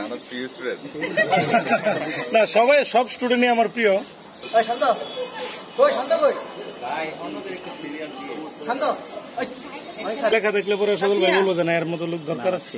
না সবাই সব স্টুডেন্টই আমার প্রিয়। লেখা দেখলে পরে সকল ভাই বলবো যে না এর মতো লোক দরকার আছে।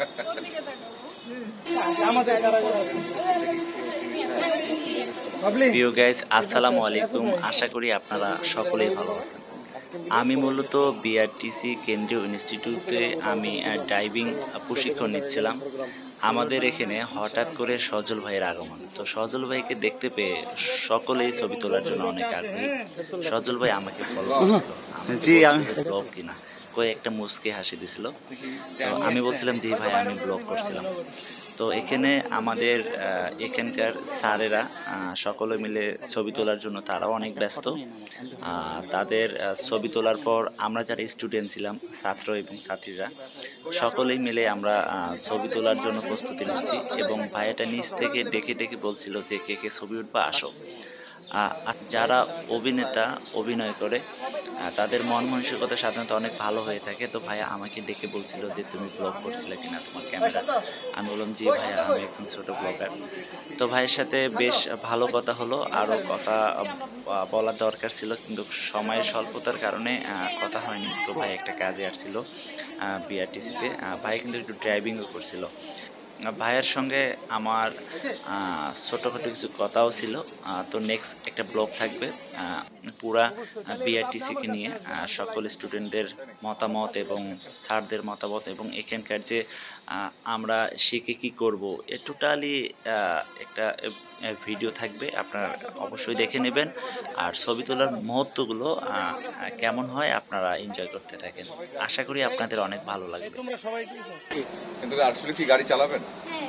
প্রিয় গাইস, আসসালামু আলাইকুম। আশা করি আপনারা সকলেই ভালো আছেন। আমি মূলত বিআরটিসি কেন্দ্রীয় ইনস্টিটিউটে আমি ডাইভিং প্রশিক্ষণ নিচ্ছিলাম। আমাদের এখানে হঠাৎ করে সজল ভাইয়ের আগমন। তো সজল ভাইকে দেখতে পেয়ে সকলেই ছবি তোলার জন্য অনেক আগ্রহী। সজল ভাই আমাকে ফলো করছিল, আমি ব্লগ কিনা কয়ে একটা মুচকে হাসি দিছিল। তো আমি বলছিলাম জি ভাই আমি ব্লগ করছিলাম। তো এখানে আমাদের এখানকার স্যারেরা সকলে মিলে ছবি তোলার জন্য তারাও অনেক ব্যস্ত। তাদের ছবি তোলার পর আমরা যারা স্টুডেন্ট ছিলাম, ছাত্র এবং ছাত্রীরা সকলেই মিলে আমরা ছবি তোলার জন্য প্রস্তুতি নিচ্ছি। এবং ভাইয়াটা নিচ থেকে ডেকে ডেকে বলছিল যে কে কে ছবি উঠবা আসো। যারা অভিনেতা অভিনয় করে তাদের মন মানসিকতা সাধারণত অনেক ভালো হয়ে থাকে। তো ভাইয়া আমাকে ডেকে বলছিল যে তুমি ব্লগ করছিলে কিনা তোমার ক্যামেরা। আমি বললাম জি ভাইয়া আমি একজন ছোট ব্লগার। তো ভাইয়ের সাথে বেশ ভালো কথা হলো, আরও কথা বলার দরকার ছিল কিন্তু সময়ের স্বল্পতার কারণে কথা হয়নি। তো ভাই একটা কাজে আসছিল বিআরটিসিতে। ভাই কিন্তু একটু ড্রাইভিংও করছিল। ভাইয়ের সঙ্গে আমার ছোটোখাটো কিছু কথাও ছিল। তো নেক্সট একটা ব্লগ থাকবে পুরা বিআরটিসিকে নিয়ে, সকল স্টুডেন্টদের মতামত এবং স্যারদের মতামত এবং এখানকার যে আমরা শিখে কি করব এ টোটালি একটা ভিডিও থাকবে, আপনারা অবশ্যই দেখে নেবেন। আর ছবি তোলার মুহূর্তগুলো কেমন হয় আপনারা এনজয় করতে থাকেন। আশা করি আপনাদের অনেক ভালো লাগবে। তোমরা সবাই কিন্তু আসলে কি গাড়ি চালাবেন?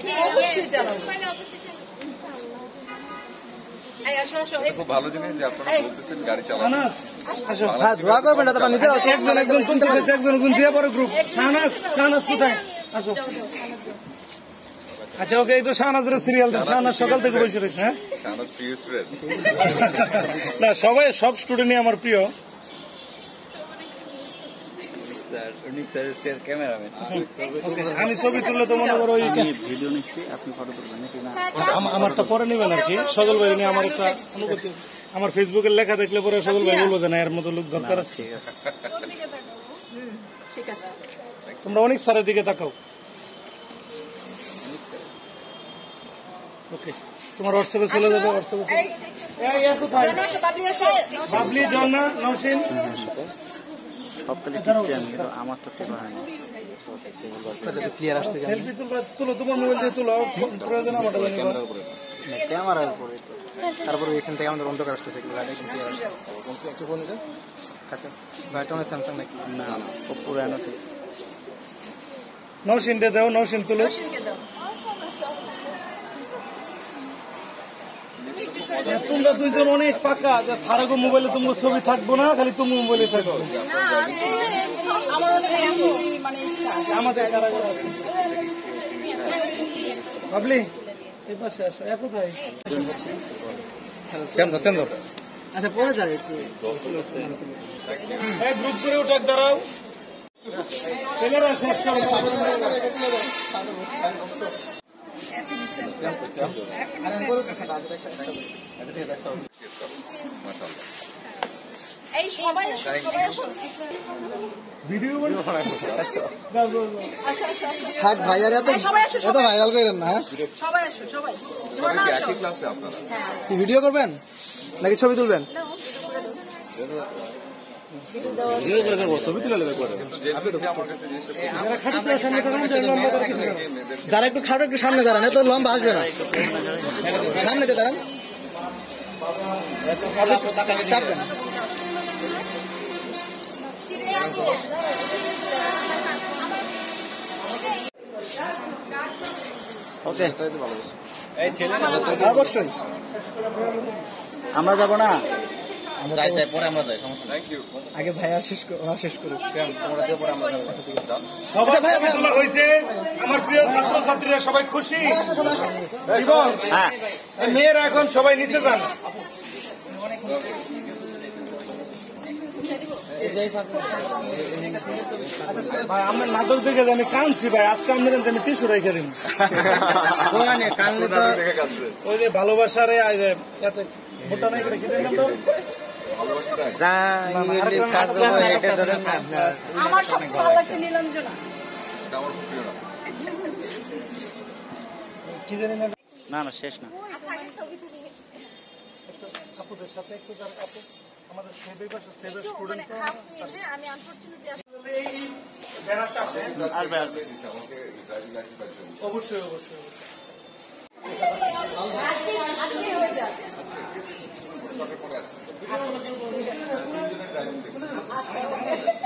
খুব ভালো জিনিস যে আপনারা বলতেছেন গাড়ি চালাবেন। আচ্ছা ওকে, এই তো শাহনাজের সিরিয়াল শাহনাজ সকাল থেকে বসে রয়েছে। হ্যাঁ না সবাই সব স্টুডেন্টই আমার প্রিয়। আমি ছবি তুললে তো মনে করো ভিডিও নিচ্ছি, আপনি ফটো তুলবেন নাকি? আমারটা পরে নেবেন আর কি। সজল ভাই নিয়ে আমার একটা অনুভূতি, আমার ফেসবুকের লেখা দেখলে পরে সজল ভাই বলবো যে না এর মতো লোক দরকার আছে। তোমরা অনেক স্যারের দিকে তাকাও। ওকে, তোমার হোয়াটসঅ্যাপে চলে যাবে। বাবলি জন্না নওশিন আমার তো সেলফি তুলো, তোমার মোবাইল দিয়ে তুলো, প্রয়োজন আমার ক্যামেরার উপরে। তারপরে এখান থেকে আমাদের অন্ধকার আসতেছে, একটু ফোন দিতে স্যামসাং নাকি না পুরানো নওশিন দে দাও, নওশিন তুলো। তোমরা দুইজন অনেক পাকা যে সারাগো মোবাইলে তোমার ছবি থাকবো না, খালি তুমি মোবাইলে থাকবো। ভাবলি এই পাশে আসো, এখন আচ্ছা পরে যাবে একটু গ্রুপ করে ওটা দাঁড়াও। ছেলেরা শেষ করো। ভিডিও ভাইয়ার এত ভাইরাল করেন না। ভিডিও করবেন নাকি ছবি তুলবেন? যারা একটু খাটো একটু সামনে দাঁড়ান, এত লম্বা আসবে না, সামনে দাঁড়ান। ওকে অবশ্যই আমরা যাবো না, আগে ভাইয়া শেষ করুক। আমার প্রিয় ছাত্র ছাত্রীরা সবাই খুশি? জীবন মেয়েরা এখন সবাই নিচে যান। ভাই আমার নাটক দেখে আমি কাঁদছি ভাই, আজকে আপনার আমি টিস্যু রেখে দিন। কানলে তো ওই যে ভালোবাসার এতে মোটা নাই করে কিনে নাম আমার সবচেয়ে ভালো লাগছে নীলাঞ্জনা। আমার খুব প্রিয় নাম। কি জানি না। না না শেষ না। আচ্ছা আগে ছবি তুলি। আপুদের সাথে একটু আপু আমাদের সেভের একটু স্টুডেন্ট মানে হাফ নিলে আমি আনফরচুনেটলি এই ব্যানারটা আছে। আসবে আমাকে ড্রাইভিং লাইসেন্স পাইছেন। অবশ্যই অবশ্যই আজকে হয়ে যাবে। পরে আসছে। 3 জনের ড্রাইভিং